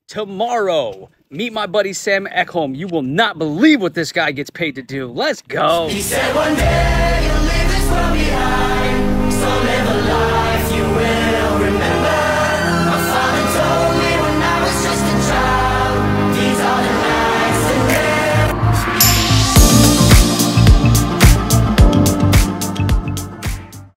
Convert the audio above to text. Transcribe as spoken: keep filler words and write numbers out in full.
tomorrow. Meet my buddy Sam Eckholm. You will not believe what this guy gets paid to do. Let's go. He said one day you'll leave this world behind. So never